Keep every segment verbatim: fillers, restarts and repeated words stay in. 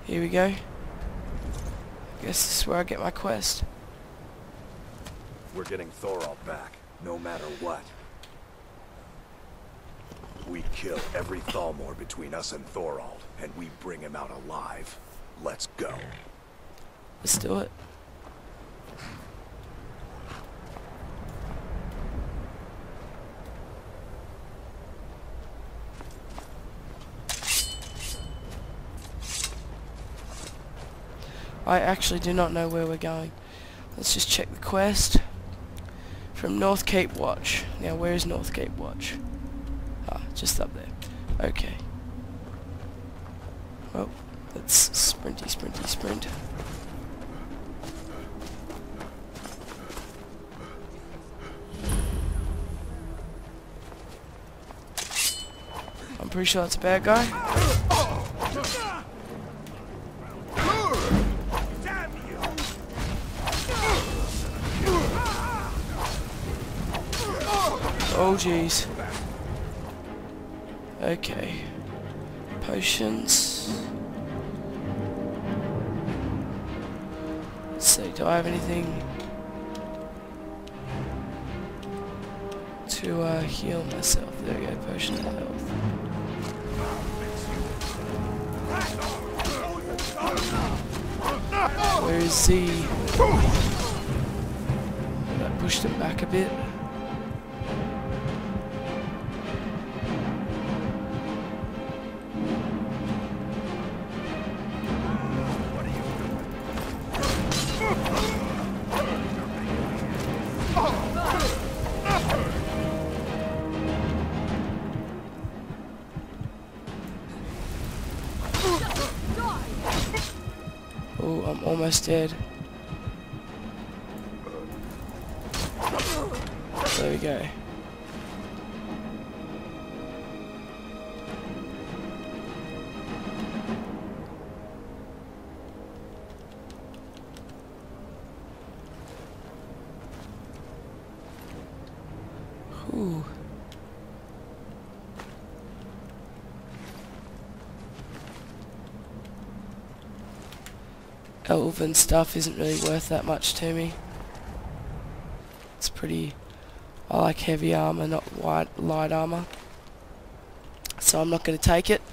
Here we go. Guess this is where I get my quest. We're getting Thorald back, no matter what. We kill every Thalmor between us and Thorald, and we bring him out alive. Let's go. Let's do it. I actually do not know where we're going. Let's just check the quest. From North Cape Watch. Now where is North Cape Watch? Ah, just up there. Okay. Well, let's sprinty, sprinty, sprint. I'm pretty sure that's a bad guy. Oh jeez. Okay. Potions. Let's see, do I have anything to uh, heal myself? There we go, potion of health. Where is he? I pushed him back a bit. Oh, I'm almost dead. There we go. Ooh. Elven stuff isn't really worth that much to me. It's pretty... I like heavy armor, not white, light armor. So I'm not going to take it.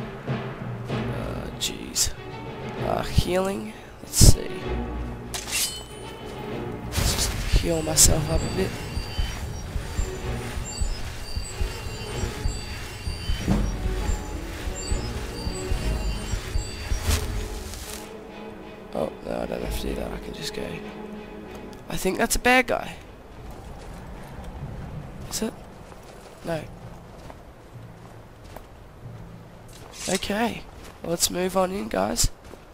Jeez. Uh, uh, healing. Let's see. Let's just heal myself up a bit. Oh, no, I don't have to do that. I can just go. I think that's a bad guy. Is it? No. Okay. Well, let's move on in, guys.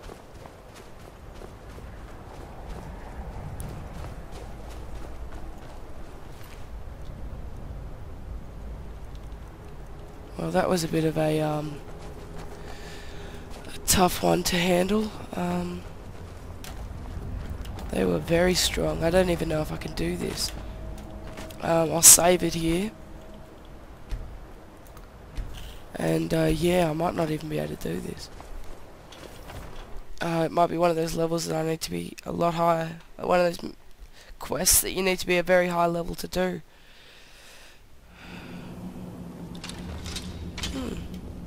Well, that was a bit of a, um, a tough one to handle. Um... They were very strong. I don't even know if I can do this. Um, I'll save it here. And uh, yeah, I might not even be able to do this. Uh, it might be one of those levels that I need to be a lot higher. One of those quests that you need to be a very high level to do. Hmm.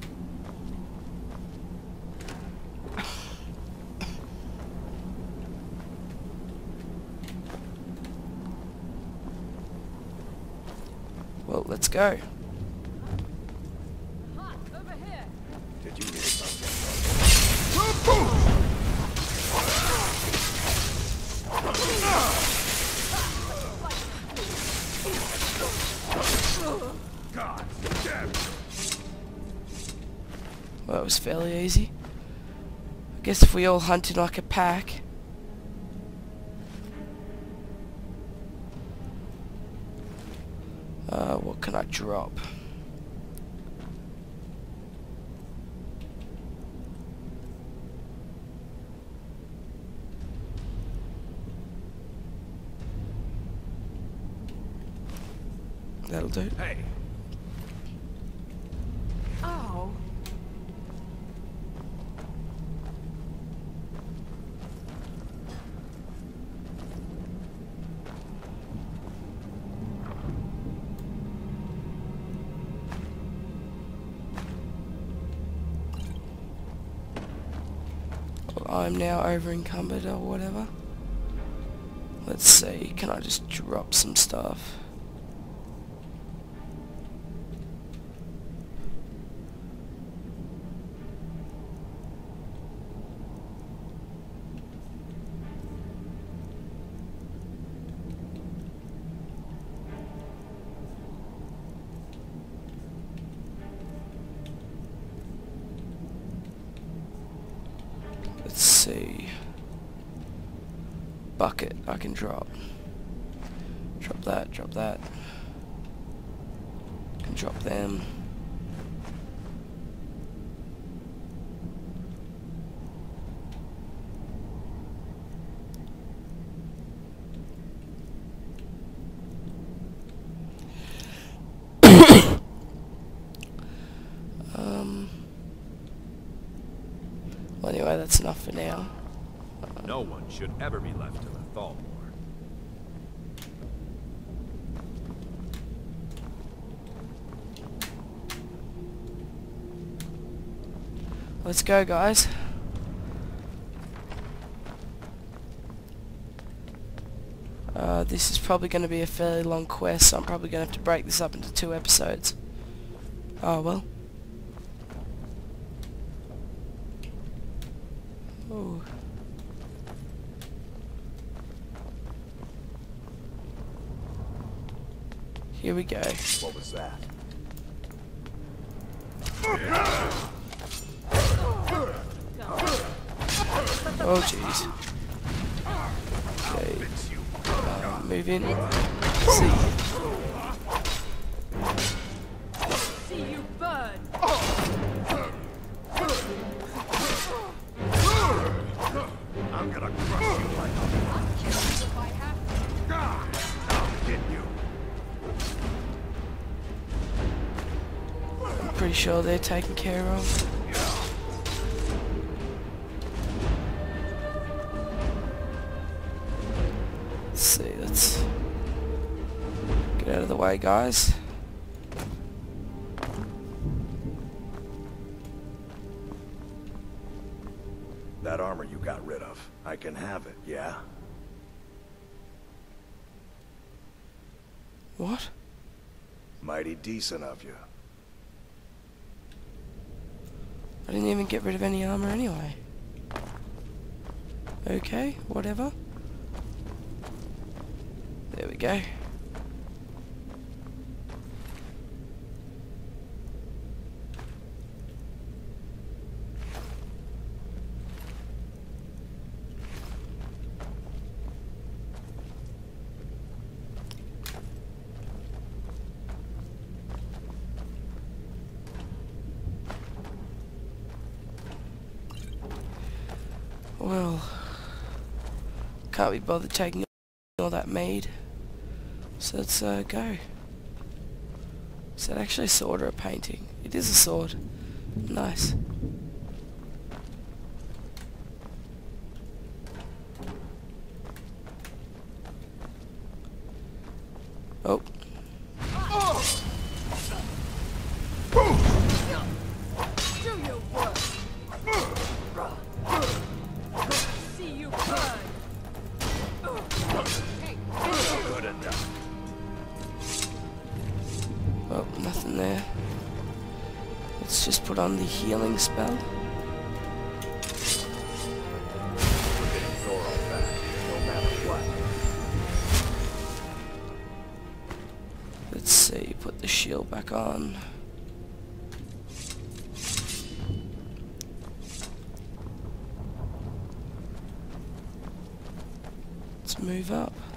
Well, let's go. Over here. Did you hear something? God damn. Well, it was fairly easy. I guess if we all hunted like a pack. Uh, what can I drop? That'll do. Hey. Oh. I'm now over encumbered or whatever. Let's see, can I just drop some stuff? Let's see. Bucket I can drop. Drop that, drop that. Can drop them. um well, anyway, that's enough for now. No one should ever be left to the Thalmor. Let's go, guys. Uh, this is probably going to be a fairly long quest, so I'm probably going to have to break this up into two episodes. Oh well. Ooh. Here we go. What was that? Oh jeez. Okay. Uh, move in. See. See you burn. I'm gonna crush you like a If I have to. I'll get you. I'm pretty sure they're taken care of. Let's see, let's get out of the way, guys. That armor you got rid of, I can have it, yeah? What? Mighty decent of you. I didn't even get rid of any armor anyway. Okay, whatever. There we go. Well, can't be bothered taking all that mead, so let's uh, go. Is that actually a sword or a painting? It is a sword. Nice. Oh. Do your work. See you burn. Good enough. Oh, nothing there. Let's just put on the healing spell. We're getting Thorald back, no matter what. Let's see, put the shield back on. Let's move up.